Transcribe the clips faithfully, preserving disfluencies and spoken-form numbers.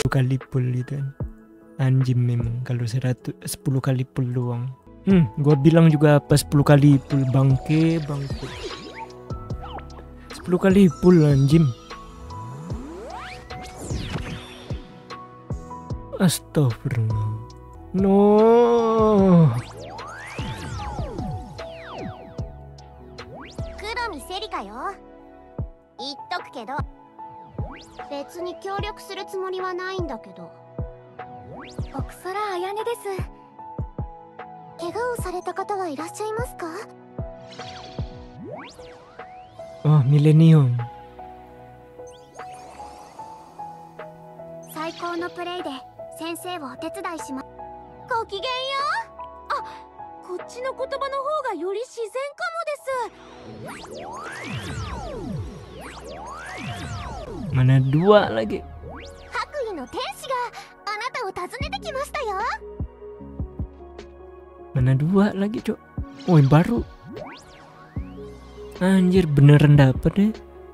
kali pull gitu kan. Anjing memang kalau seratus sepuluh kali pull doang. Hmm, gua bilang juga apa sepuluh kali pull, bangke bangke. sepuluh kali pull anjing. Astagfirullah. No. 黒見セリカよ。言っとくけど、別に協力するつもりはないんだけど。奥空彩音です。怪我をされた方はいらっしゃいますか？ Oh, Millennium. 最高のプレイで先生をお手伝いします。ごきげんよう。あ、こっちの言葉の方がより自然かもです。 Mana dua lagi? 白衣の天使があなたを訪ねてきましたよ。 Mana dua lagi, Cok? Oh, yang baru. Anjir, beneran dapet deh.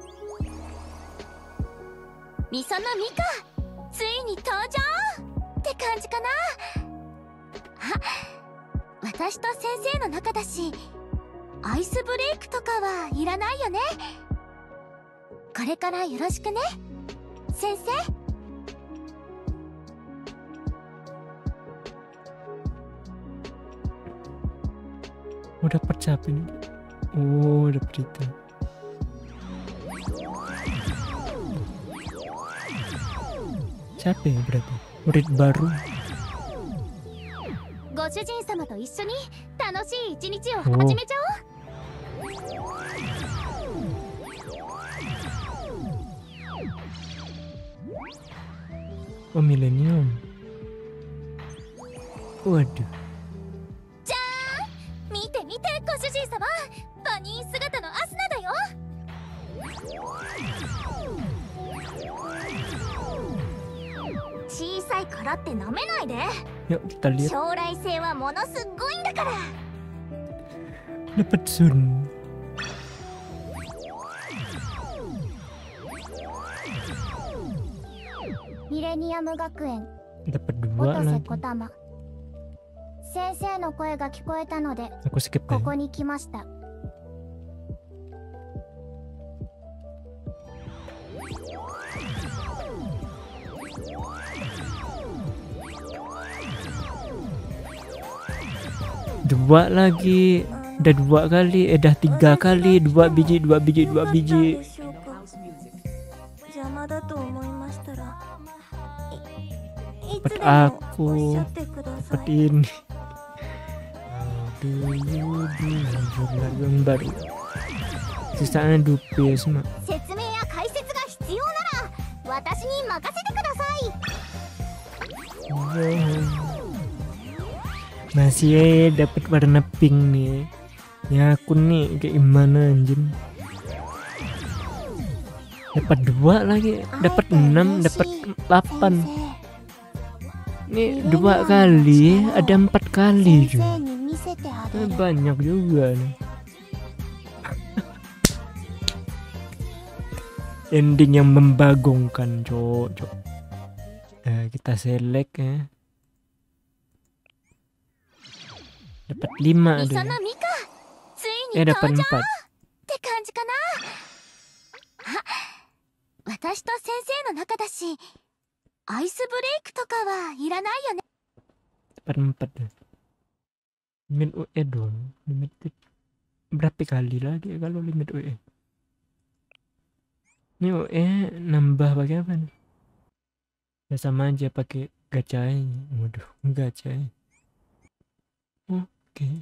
ミソノミカ、ついに登場って感じかな。あ、私と先生の仲だし、アイスブレイクとかはいらないよね。これからよろしくね、先生。 Oh, dapat siapa ini? Oh, dapat itu. Siapa ya berarti? Murid baru. ご主人様と一緒に楽しい一日を始めちゃおう。 Oh, Millennium. Waduh. じゃーん、見て見てご主人様、バニー姿のアスナだよ。小さいからって舐めないで。 Yuk kita lihat. 将来性はものすごいんだから。 Dapat Sun. Millennium 学園 Dapat 音 dua 瀬 lagi. 小玉。先生の声が聞こえたので Aku skip こ deh. こに来ました。 Dua lagi. Udah dua kali, eh dah tiga kali, dua biji, dua biji, dua biji. Dapat aku, dapat ini. Aduh, aduh, yang baru. Sisanya dupe semua. 説明や解説が必要なら私に任せてください。 Masih dapat warna pink nih. Ya aku nih kayak gimana anjir. Dapat dua lagi, dapat enam, dapat delapan. Nih dua kali, ada empat kali juga. Eh, banyak juga nih. Ending yang membagongkan, cok, cok. Nah, kita select ya. Dapat lima ada. Eh dapat empat. って感じかな。あ、私と先生の仲だし、アイスブレイクとかはいらないよね。 Dapat empat deh. Limit U E dong. Limited. Berapa kali lagi kalau limit U E? Ini U E nambah pakai apa nih? Ya sama aja pakai gacha aja. Waduh, gacha aja. Oke. Okay.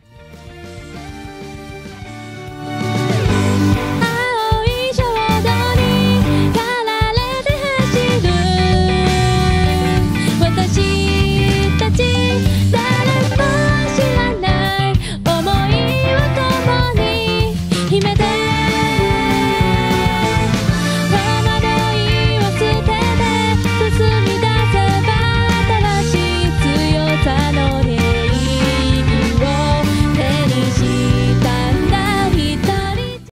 秘めた